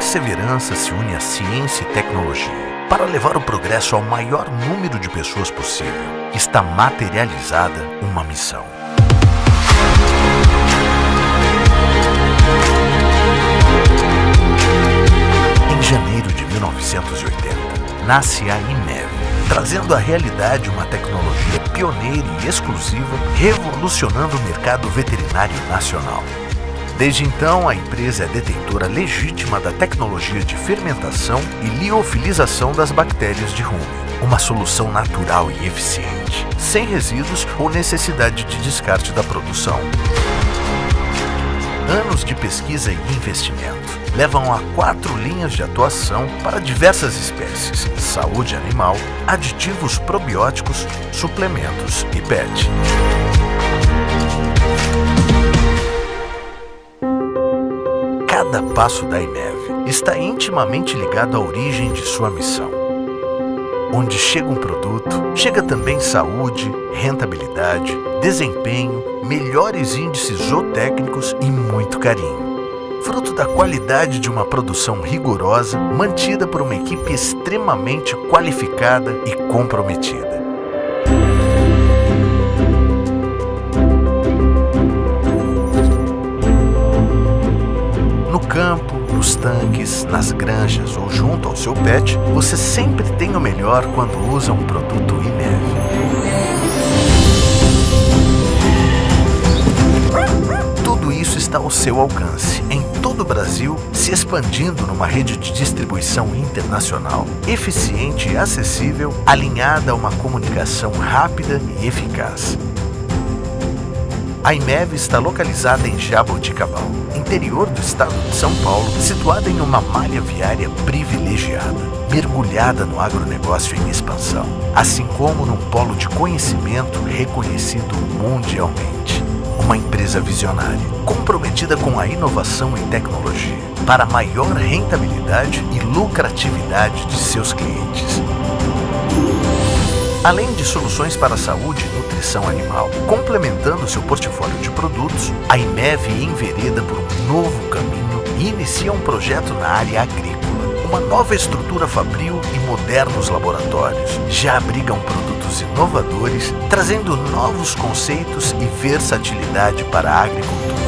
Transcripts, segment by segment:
perseverança se une à ciência e tecnologia para levar o progresso ao maior número de pessoas possível. Está materializada uma missão. Em janeiro de 1980, nasce a IMEV, trazendo à realidade uma tecnologia pioneira e exclusiva, revolucionando o mercado veterinário nacional. Desde então, a empresa é detentora legítima da tecnologia de fermentação e liofilização das bactérias de rumen, uma solução natural e eficiente, sem resíduos ou necessidade de descarte da produção. Anos de pesquisa e investimento levam a 4 linhas de atuação para diversas espécies: saúde animal, aditivos probióticos, suplementos e PET. Cada passo da IMEV está intimamente ligado à origem de sua missão. Onde chega um produto, chega também saúde, rentabilidade, desempenho, melhores índices zootécnicos e muito carinho. Fruto da qualidade de uma produção rigorosa, mantida por uma equipe extremamente qualificada e comprometida. No campo, nos tanques, nas granjas ou junto ao seu pet, você sempre tem o melhor quando usa um produto IMEV. Tudo isso está ao seu alcance, em todo o Brasil, se expandindo numa rede de distribuição internacional, eficiente e acessível, alinhada a uma comunicação rápida e eficaz. A IMEV está localizada em Jaboticabal, interior do estado de São Paulo, situada em uma malha viária privilegiada, mergulhada no agronegócio em expansão, assim como num polo de conhecimento reconhecido mundialmente. Uma empresa visionária, comprometida com a inovação e tecnologia, para a maior rentabilidade e lucratividade de seus clientes. Além de soluções para a saúde e nutrição animal, complementando seu portfólio de produtos, a IMEV envereda por um novo caminho e inicia um projeto na área agrícola. Uma nova estrutura fabril e modernos laboratórios já abrigam produtos inovadores, trazendo novos conceitos e versatilidade para a agricultura.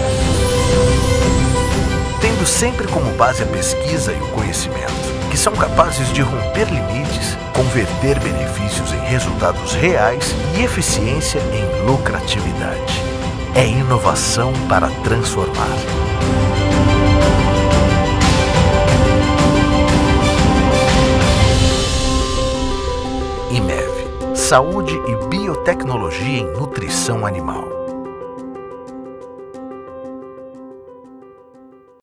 Tendo sempre como base a pesquisa e o conhecimento, que são capazes de romper limites, converter benefícios em resultados reais e eficiência em lucratividade. É inovação para transformar. IMEV, saúde e biotecnologia em nutrição animal.